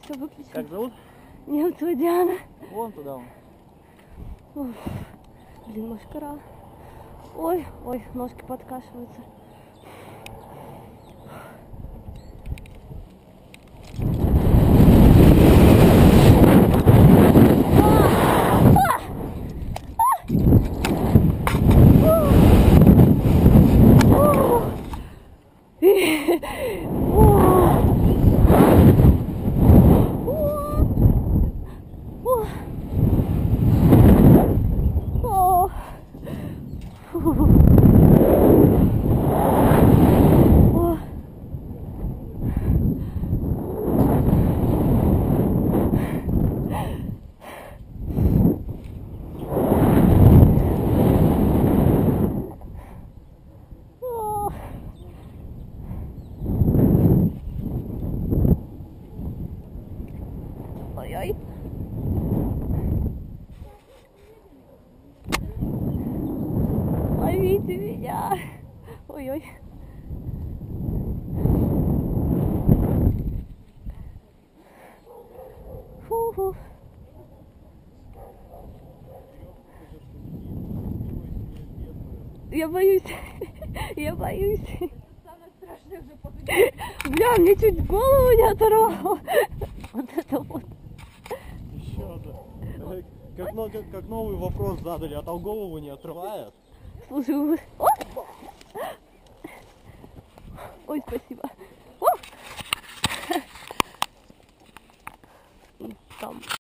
Все выключено. Как зовут? Немцева Диана. Вон туда он. Уф. Блин, мошкара. Ой, ой, ножки подкашиваются. Ой-ой. Ловите меня. Ой-ой. Фу-фу. Я боюсь. Я боюсь. Бля, мне чуть голову не оторвало. Вот это вот. Еще да. Как новый вопрос задали, а там голову не отрывает. Слушай, вы... О! Ой, спасибо. О! Там